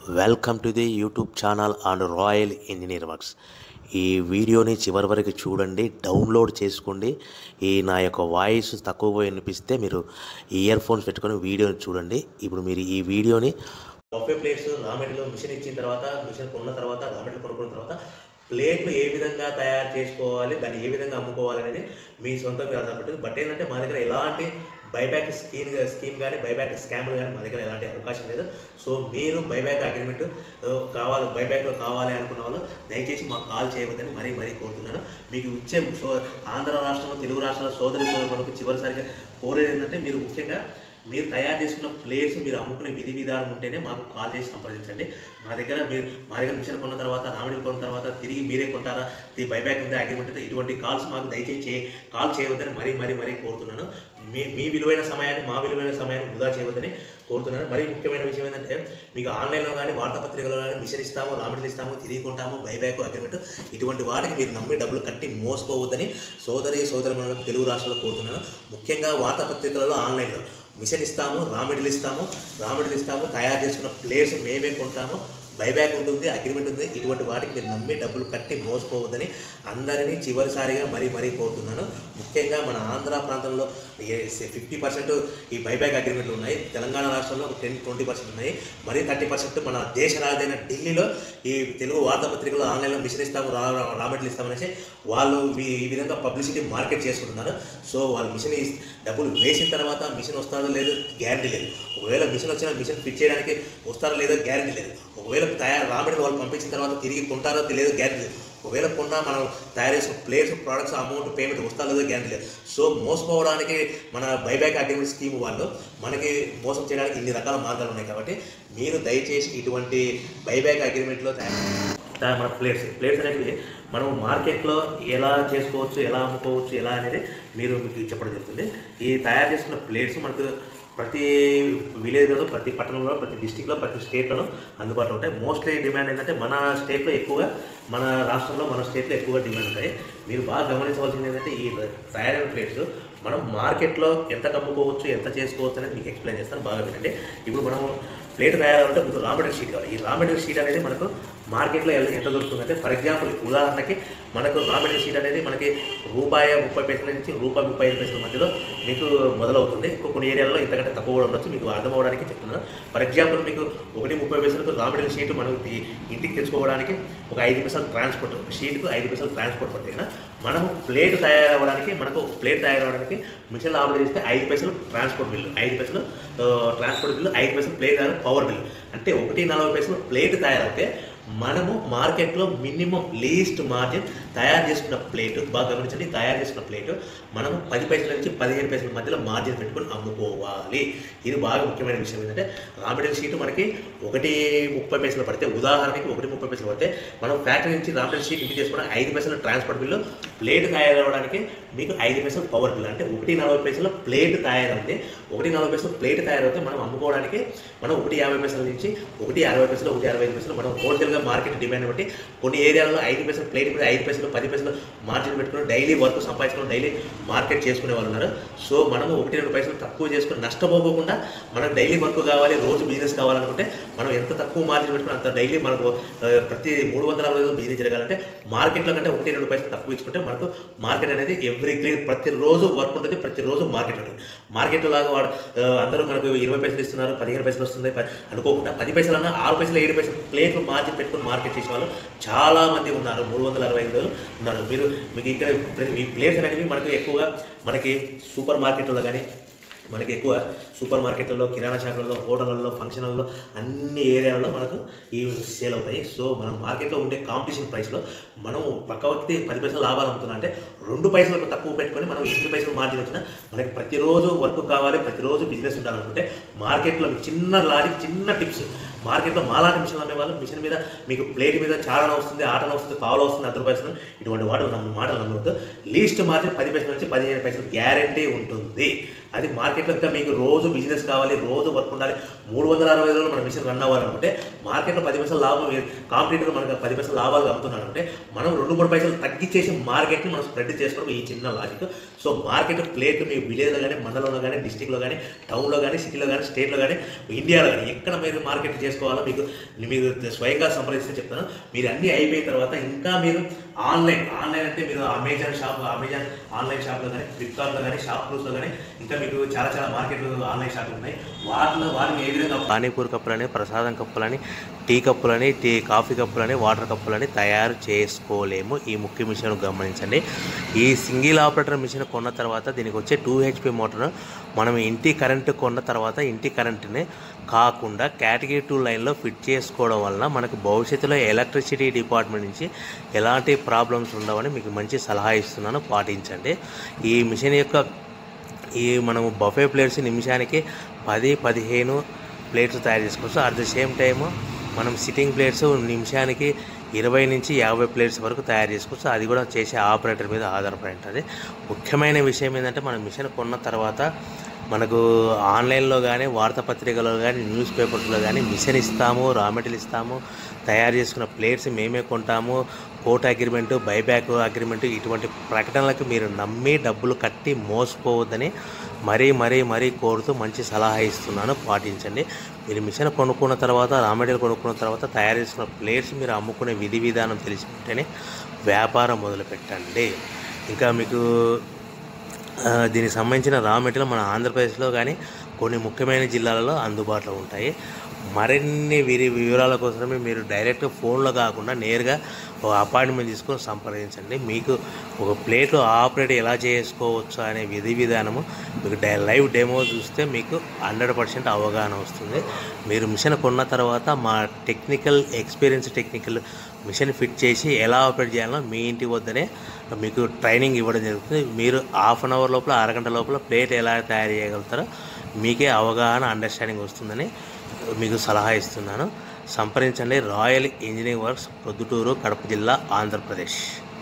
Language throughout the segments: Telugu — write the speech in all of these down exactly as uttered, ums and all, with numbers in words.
Welcome to the YouTube channel and Royal Engineer Works. ఈ వీడియోని చివరి వరకు చూడండి, డౌన్లోడ్ చేసుకోండి. ఈ నా యొక్క వాయిస్ తక్కువ వినిపిస్తే మీరు ఇయర్ ఫోన్స్ పెట్టుకొని వీడియోని చూడండి. ఇప్పుడు మీరు ఈ వీడియోని buffet plates raw material machine ఇచ్చిన తర్వాత, మిషన్ కొన్న తర్వాత, రా మెటీరియల్ కొనుక్కున్న తర్వాత ప్లేట్లు ఏ విధంగా తయారు చేసుకోవాలి, దాన్ని ఏ విధంగా అమ్ముకోవాలి అనేది మీ సొంతంగా ఆధారపడుతుంది. బట్ ఏంటంటే మా దగ్గర ఎలాంటి బైబ్యాక్ స్కీమ్ స్కీమ్ కానీ బైబ్యాక్ స్కామ్లు కానీ మా దగ్గర ఎలాంటి అవకాశం లేదు. సో మీరు బైబ్యాక్ అగ్రిమెంట్ కావాలి, బైబ్యాక్లో కావాలి అనుకున్న వాళ్ళు దయచేసి మాకు కాల్ చేయవద్దని మరీ మరీ కోరుతున్నాను. మీకు ఇచ్చే సో ఆంధ్ర రాష్ట్రంలో, తెలుగు రాష్ట్రాల సోదరి సోదరులకు చివరిసారిగా కోరేది ఏంటంటే, మీరు ముఖ్యంగా మీరు తయారు చేసుకున్న ప్లేస్ మీరు అమ్ముకునే విధి విధానం ఉంటేనే మాకు కాల్ చేసి సంప్రదించండి. మా దగ్గర మీరు మా దగ్గర మిషన్ కొన్న తర్వాత, రామిడి కొన్న తర్వాత తిరిగి మీరే కొంటారా, ఈ బైబ్యాక్ ఉందా, అగ్రిమెంట్ ఉందా, ఇటువంటి కాల్స్ మాకు దయచేసి కాల్ చేయవద్దని మరీ మరీ మరీ కోరుతున్నాను. మీ మీ విలువైన సమయాన్ని, మా విలువైన సమయాన్ని వృధా చేయవద్దని కోరుతున్నాను. మరీ ముఖ్యమైన విషయం ఏంటంటే, మీకు ఆన్లైన్లో కానీ వార్తాపత్రికలో కానీ మిషన్ ఇస్తాము, రామిడిలు ఇస్తాము, తిరిగి కొంటాము, బైబ్యాక్ అగ్రిమెంట్ ఇటువంటి వాటికి మీరు నమ్మి డబ్బులు కట్టి మోసపోవద్దని సోదరి సోదరులకు తెలుగు రాష్ట్రాల్లో కోరుతున్నాను. ముఖ్యంగా వార్తాపత్రికలలో, ఆన్లైన్లో మిషన్ ఇస్తాము, రా మెటీరియల్ ఇస్తాము, రా మెటీరియల్ ఇస్తాము, తయారు చేసుకున్న ప్లేస్ మేమే కొంటాము, బైబ్యాక్ ఉంటుంది, అగ్రిమెంట్ ఉంది, ఇటువంటి వాటికి మీరు నమ్మి డబ్బులు కట్టి మోసపోవద్దని అందరినీ చివరిసారిగా మరీ మరీ కోరుతున్నాను. ముఖ్యంగా మన ఆంధ్ర ప్రాంతంలో ఫిఫ్టీ పర్సెంట్ ఈ బైబ్యాక్ అగ్రిమెంట్లు ఉన్నాయి. తెలంగాణ రాష్ట్రంలో ఒక టెన్ ట్వంటీ పర్సెంట్ ఉన్నాయి. మరీ థర్టీ పర్సెంట్ మన దేశ రాజధాని ఢిల్లీలో ఈ తెలుగు వార్తాపత్రికలు ఆన్లైన్లో మిషన్ ఇస్తాము, రా రా మెటీరియల్ ఇస్తామనేసి వాళ్ళు ఈ విధంగా పబ్లిసిటీ మార్కెట్ చేసుకుంటున్నారు. సో వాళ్ళు మిషన్ డబ్బులు వేసిన తర్వాత మిషన్ వస్తారో లేదో గ్యారంటీ లేదు. ఒకవేళ మిషన్ వచ్చినా మిషన్ ఫిట్ చేయడానికి వస్తారో లేదో గ్యారంటీ లేదు. ఒకవేళ తయారు రా మెటీరియల్ వాళ్ళు పంపించిన తర్వాత తిరిగి కొంటారో లేదో గ్యారంటీ లేదు. ఒకవేళ కొన్నా మనం తయారు చేసిన ప్లేట్స్, ప్రోడక్ట్స్, అమౌంట్, పేమెంట్ వస్తారో లేదో గ్యారంటీ లేదు. సో మోసపోవడానికి మన బైబ్యాక్ అగ్రిమెంట్ స్కీమ్ వాళ్ళు మనకి మోసం చేయడానికి ఇన్ని రకాల మార్గాలు ఉన్నాయి. కాబట్టి మీరు దయచేసి ఇటువంటి బైబ్యాక్ అగ్రిమెంట్లో తయారు మన ప్లేట్స్ ప్లేట్స్ అనేవి మనం మార్కెట్లో ఎలా చేసుకోవచ్చు, ఎలా అమ్ముకోవచ్చు, ఎలా అనేది మీరు మీకు చెప్పడం జరుగుతుంది. ఈ తయారు చేసుకున్న ప్లేట్స్ మనకు ప్రతి విలేజ్లో, ప్రతి పట్టణంలో, ప్రతి డిస్టిక్లో, ప్రతి స్టేట్లలో అందుబాటులో ఉంటాయి. మోస్ట్లీ డిమాండ్ ఏంటంటే మన స్టేట్లో ఎక్కువగా, మన రాష్ట్రంలో, మన స్టేట్లో ఎక్కువగా డిమాండ్ ఉంటాయి. మీరు బాగా గమనించవలసింది ఏంటంటే, ఈ తయారైన ప్లేట్స్ మనం మార్కెట్లో ఎంత అమ్ముకోవచ్చు, ఎంత చేసుకోవచ్చు అనేది మీకు ఎక్స్ప్లెయిన్ చేస్తాను, బాగా వినండి. ఇప్పుడు మనం ప్లేట్ తయారంటే ముందు రా మెటీరియల్ షీట్ కావాలి. ఈ రా మెటీరియల్ షీట్ అనేది మనకు మార్కెట్లో ఎంత దొరుకుతుందంటే, ఫర్ ఎగ్జాంపుల్ ఉదాహరణకి మనకు రా మెటీరియల్ షీట్ అనేది మనకి రూపాయి ముప్పై పైసల నుంచి రూపాయి ముప్పై ఐదు పైసల మధ్యలో మీకు మొదలవుతుంది. కొన్ని ఏరియాలో ఇంతకంటే తక్కువ కూడా ఉండొచ్చు. మీకు అర్థం అవ్వడానికి చెప్తున్నాను. ఫర్ ఎగ్జాంపుల్ మీకు ఒకటి ముప్పై పైసలకు రా మెటీరియల్ షీట్ మనం ఇంటికి తెచ్చుకోవడానికి ఒక ఐదు పైసలు ట్రాన్స్పోర్ట్, షీట్కు ఐదు పైసలు ట్రాన్స్పోర్ట్ పడుతుంది. మనము ప్లేట్ తయారవ్వడానికి, మనకు ప్లేట్ తయారవడానికి మిషన్ ఆర్డర్ చేస్తే ఐదు పైసలు ట్రాన్స్పోర్ట్ బిల్లు, ఐదు పైసలు ట్రాన్స్పోర్ట్ బిల్లు, ఐదు పైసలు ప్లేట్ తయారు పవర్ బిల్లు, అంటే ఒకటి నలభై పైసలు ప్లేట్ తయారైతే మనము మార్కెట్లో మినిమం లీస్ట్ మార్జిన్ తయారు చేసుకున్న ప్లేట్, బాగా గమనించండి, తయారు చేసుకున్న ప్లేటు మనము పది పైసల నుంచి పదిహేను పైసల మధ్యలో మార్జిన్ పెట్టుకొని అమ్ముకోవాలి. ఇది బాగా ముఖ్యమైన విషయం. ఏంటంటే రా మెటీరియల్ షీట్ మనకి ఒకటి ముప్పై పైసలు పడితే, ఉదాహరణకి ఒకటి ముప్పై పైసలు పడితే మనం ఫ్యాక్టరీ నుంచి రా మెటీరియల్ షీట్ ఇంటికి చేసుకోవడానికి ఐదు పైసలు ట్రాన్స్పోర్ట్ బిల్లు, ప్లేట్ తయారవడానికి మీకు ఐదు పైసలు పవర్ బిల్, అంటే ఒకటి నలభై పైసలు ప్లేట్ తయారైతే, ఒకటి నలభై పైసలు ప్లేట్ తయారైతే మనం అమ్ముకోవడానికి మనం ఒకటి యాభై పైసల నుంచి ఒకటి అరవై పైసలు, ఒకటి అరవై ఐదు పైసలు మనం హోల్సేల్గా మార్కెట్ డిమాండ్ బట్టి కొన్ని ఏరియాలలో ఐదు పైసలు ప్లేట్ మీద ఐదు పైసలు, పది పైసలు మార్జిన్ పెట్టుకుని డైలీ వర్క్ సంపాదించుకుని డైలీ మార్కెట్ చేసుకునే వాళ్ళు ఉన్నారు. సో మనము ఒకటి రెండు పైసలు తక్కువ చేసుకుని నష్టపోకుండా మనం డైలీ వర్క్ కావాలి, రోజు బిజినెస్ కావాలనుకుంటే మనం ఎంత తక్కువ మార్జిన్ పెట్టుకుని అంత డైలీ మనకు ప్రతి మూడు వందల అరవై రోజులు బిజినెస్ జరగాలంటే మార్కెట్లో కంటే ఒకటి రెండు పైసలు తక్కువ ఇచ్చుకుంటే మనకు మార్కెట్ అనేది ఎవ్రీ క్లియర్ ప్రతిరోజు వర్క్ ఉంటుంది, ప్రతిరోజు మార్కెట్ ఉంటుంది. మార్కెట్లో లాగా వాడు అందరూ మనకు ఇరవై పైసలు ఇస్తున్నారు, పదిహేను పైసలు వస్తుంది అనుకోకుండా పది పైసలు అన్నా ఆరు పైసలు, ఏడు పైసలు ప్లేట్లు మార్జిన్ పెట్టుకుని మార్కెట్ చేసే వాళ్ళు చాలా మంది ఉన్నారు. మూడు వందల అరవై ఐదు రోజులు ఉన్నారు. మీరు మీకు ఇక్కడ ఈ ప్లేట్స్ అనేవి మనకు ఎక్కువగా మనకి సూపర్ మార్కెట్లో కానీ, మనకి ఎక్కువ సూపర్ మార్కెట్లలో, కిరాణా షాపులలో, హోటళ్ళలో, ఫంక్షన్లలో, అన్ని ఏరియాలలో మనకు ఈ సేల్ అవుతాయి. సో మనం మార్కెట్లో ఉండే కాంపిటీషన్ ప్రైస్లో మనం పక్క వ్యక్తి పది పైసలు లాభాలు అమ్ముతున్నా అంటే రెండు పైసలకు తక్కువ పెట్టుకొని మనం ఎనిమిది పైసలు మార్జిన్ వచ్చినా మనకి ప్రతిరోజు వర్క్ కావాలి, ప్రతిరోజు బిజినెస్ ఉండాలనుకుంటే మార్కెట్లో చిన్న లాజిక్, చిన్న టిప్స్. మార్కెట్లో మాలాంటి మిషన్ అనే వాళ్ళు మిషన్ మీద మీకు ప్లేట్ మీద చారణ వస్తుంది, ఆటన వస్తుంది, పావులు వస్తుంది, అర్ధ పైసలు, ఇటువంటి వాటి మాటలు నమ్మవద్దు. లీస్ట్ మార్జిన్ పది పైసల నుంచి పదిహేను పైసలు గ్యారంటీ ఉంటుంది. అది మార్కెట్లో ఇంకా మీకు రోజు బిజినెస్ కావాలి, రోజు వర్క్ ఉండాలి, మూడు వందల అరవై రోజులు మన మిషన్ రన్ అవ్వాలనుకుంటే, మార్కెట్లో పది పైసలు లాభం కాంపిటీటర్ మనకు పది పైసలు లాభాలు అమ్ముతున్నాడు అంటే మనం రెండు మూడు పైసలు తగ్గించేసి మార్కెట్ని మనం స్ప్రెడ్ చేసుకోవడం ఈ చిన్న లాజిక్. సో మార్కెట్ ప్లేట్ మీ విలేజ్లో కానీ, మండలంలో కానీ, డిస్టిక్లో కానీ, టౌన్లో కానీ, సిటీలో కానీ, స్టేట్లో కానీ, ఇండియాలో కానీ ఎక్కడ మీరు మార్కెట్ చేసుకోవాలో మీకు మీరు స్వయంగా సంప్రదిస్తే చెప్తాను. మీరు అన్నీ అయిపోయిన తర్వాత ఇంకా మీరు ఆన్లైన్ ఆన్లైన్ అంటే మీరు అమెజాన్ షాప్ అమెజాన్ ఆన్లైన్ షాప్లో కానీ, ఫ్లిప్కార్ట్లో కానీ, షాప్ క్లూస్లో కానీ ఇంకా మీకు చాలా చాలా మార్కెట్ ఆన్లైన్ షాపులు ఉన్నాయి. వాటిలో వాటిని ఏ విధంగా పానీపూరి కప్పులని, ప్రసాదం కప్పులని, టీ కప్పులని, టీ కాఫీ కప్పులని, వాటర్ కప్పులని తయారు చేసుకోలేము. ఈ ముఖ్య మిషన్ గమనించండి. ఈ సింగిల్ ఆపరేటర్ మిషన్ కొన్న తర్వాత దీనికి వచ్చే టూ హెచ్పి మోటార్ మనం ఇంటి కరెంటు కొన్న తర్వాత ఇంటి కరెంటుని కాకుండా కేటగిరీ టూ లైన్లో ఫిట్ చేసుకోవడం వలన మనకు భవిష్యత్తులో ఎలక్ట్రిసిటీ డిపార్ట్మెంట్ నుంచి ఎలాంటి ప్రాబ్లమ్స్ ఉండవని మీకు మంచి సలహా ఇస్తున్నాను, పాటించండి. ఈ మిషన్ యొక్క ఈ మనము బఫే ప్లేట్స్ నిమిషానికి పది పదిహేను ప్లేట్స్ తయారు చేసుకోవచ్చు. అట్ ద సేమ్ టైము మనం సిట్టింగ్ ప్లేట్స్ నిమిషానికి ఇరవై నుంచి యాభై ప్లేట్స్ వరకు తయారు చేసుకోవచ్చు. అది కూడా చేసే ఆపరేటర్ మీద ఆధారపడి ఉంటుంది. ముఖ్యమైన విషయం ఏంటంటే మనం మిషన్ కొన్న తర్వాత మనకు ఆన్లైన్లో కానీ, వార్తాపత్రికలో కానీ, న్యూస్ పేపర్స్లో కానీ మిషన్ ఇస్తాము, రా మెటీరియల్ ఇస్తాము, తయారు చేసుకున్న ప్లేట్స్ మేమే కొంటాము, కోర్ట్ అగ్రిమెంటు, బైబ్యాక్ అగ్రిమెంటు, ఇటువంటి ప్రకటనలకు మీరు నమ్మి డబ్బులు కట్టి మోసపోవద్దని మరీ మరీ మరీ కోరుతూ మంచి సలహా ఇస్తున్నాను, పాటించండి. మీరు మిషన్ కొనుక్కున్న తర్వాత, రా మెటీరియల్ కొనుక్కున్న తర్వాత తయారు చేసుకున్న ప్లేట్స్ మీరు అమ్ముకునే విధి విధానం తెలిసి ఉంటేనే వ్యాపారం మొదలుపెట్టండి. ఇంకా మీకు దీనికి సంబంధించిన రా మెటీరియల్ మన ఆంధ్రప్రదేశ్లో కానీ కొన్ని ముఖ్యమైన జిల్లాలలో అందుబాటులో ఉంటాయి. మరిన్ని విరి వివరాల కోసమే మీరు డైరెక్ట్ ఫోన్లో కాకుండా నేరుగా ఒక అపాయింట్మెంట్ తీసుకొని సంప్రదించండి. మీకు ఒక ప్లేట్లో ఆపరేట్ ఎలా చేసుకోవచ్చు అనే విధి విధానము మీకు డై లైవ్ డెమో చూస్తే మీకు హండ్రెడ్ పర్సెంట్ అవగాహన వస్తుంది. మీరు మిషన్ కొన్న తర్వాత మా technical experience technical machine fit చేసి ఎలా ఆపరేట్ చేయాలో మీ ఇంటి వద్దనే మీకు ట్రైనింగ్ ఇవ్వడం జరుగుతుంది. మీరు హాఫ్ అన్ అవర్ లోపల, అరగంట లోపల ప్లేట్ ఎలా తయారు చేయగలుగుతారో మీకే అవగాహన, అండర్స్టాండింగ్ వస్తుందని మీకు సలహా ఇస్తున్నాను. సంప్రదించండి. Royal Engineering Works, Proddatur, Kadapa జిల్లా, Andhra Pradesh.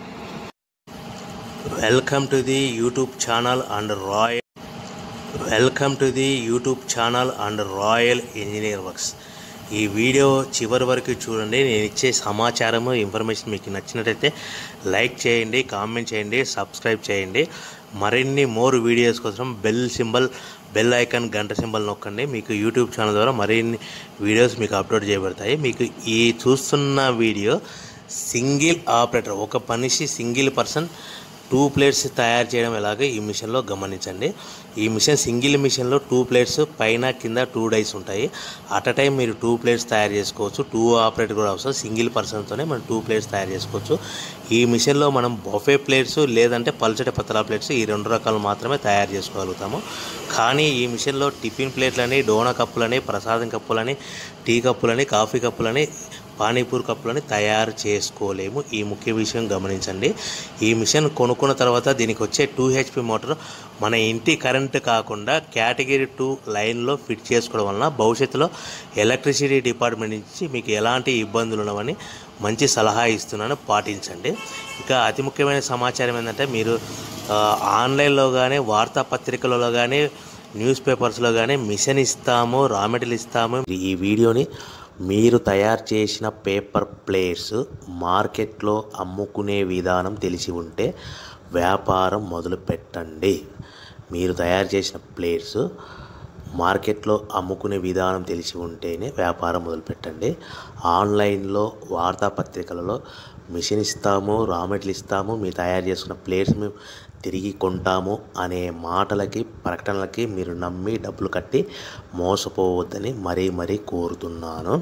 Welcome to the YouTube channel and Royal welcome to the YouTube channel and Royal Engineering Works. ఈ వీడియో చివరి వరకు చూడండి. నేను ఇచ్చే సమాచారము, ఇన్ఫర్మేషన్ మీకు నచ్చినట్టయితే లైక్ చేయండి, కామెంట్ చేయండి, సబ్స్క్రైబ్ చేయండి. మరిన్ని మోర్ వీడియోస్ కోసం బెల్ సింబల్ బెల్ ఐకాన్ గంట సింబల్ నొక్కండి. మీకు యూట్యూబ్ ఛానల్ ద్వారా మరిన్ని వీడియోస్ మీకు అప్లోడ్ చేయబడతాయి. మీకు ఈ చూస్తున్న వీడియో సింగిల్ ఆపరేటర్, ఒక మనిషి సింగిల్ పర్సన్ టూ ప్లేట్స్ తయారు చేయడం ఎలాగో ఈ మిషన్లో గమనించండి. ఈ మిషన్ సింగిల్ మిషన్లో టూ ప్లేట్స్ పైన కింద టూ డైస్ ఉంటాయి. అట్ అ టైం మీరు టూ ప్లేట్స్ తయారు చేసుకోవచ్చు. టూ ఆపరేటర్ కూడా అవసరం. సింగిల్ పర్సన్తోనే మనం టూ ప్లేట్స్ తయారు చేసుకోవచ్చు. ఈ మిషన్లో మనం బఫే ప్లేట్స్ లేదంటే పల్చటి పతలా ప్లేట్స్ ఈ రెండు రకాలు మాత్రమే తయారు చేసుకోగలుగుతాము. కానీ ఈ మిషన్లో టిఫిన్ ప్లేట్లని, డోనా కప్పులని, ప్రసాదం కప్పులని, టీ కప్పులని, కాఫీ కప్పులని, పానీపూరి కప్పులని తయారు చేసుకోలేము. ఈ ముఖ్య విషయం గమనించండి. ఈ మిషన్ కొనుక్కున్న తర్వాత దీనికి వచ్చే టూ హెచ్పి మోటార్ మన ఇంటి కరెంటు కాకుండా కేటగిరీ టూ లైన్లో ఫిట్ చేసుకోవడం వలన భవిష్యత్తులో ఎలక్ట్రిసిటీ డిపార్ట్మెంట్ నుంచి మీకు ఎలాంటి ఇబ్బందులు ఉండవని మంచి సలహా ఇస్తున్నాను, పాటించండి. ఇక అతి ముఖ్యమైన సమాచారం ఏంటంటే మీరు ఆన్లైన్లో కానీ, వార్తాపత్రికలలో కానీ, న్యూస్ పేపర్స్లో కానీ మిషన్ ఇస్తాము, రా మెటీరియల్ ఇస్తాము. ఈ వీడియోని మీరు తయారు చేసిన పేపర్ ప్లేట్స్ మార్కెట్లో అమ్ముకునే విధానం తెలిసి ఉంటే వ్యాపారం మొదలు పెట్టండి. మీరు తయారు చేసిన ప్లేట్స్ మార్కెట్లో అమ్ముకునే విధానం తెలిసి ఉంటేనే వ్యాపారం మొదలు పెట్టండి. ఆన్లైన్లో, వార్తాపత్రికలలో మిషన్ ఇస్తాము, రా మెటీరియల్ ఇస్తాము, మీరు తయారు చేసుకున్న ప్లేట్స్ మేము తిరిగి కొంటాము అనే మాటలకి, ప్రకటనలకి మీరు నమ్మి డబ్బులు కట్టి మోసపోవద్దని మరీ మరీ కోరుతున్నాను.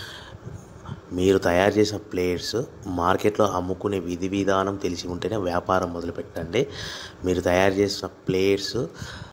మీరు తయారు చేసిన ప్లేట్స్ మార్కెట్లో అమ్ముకునే విధి విధానం తెలిసి ఉంటేనే వ్యాపారం మొదలుపెట్టండి. మీరు తయారు చేసిన ప్లేట్స్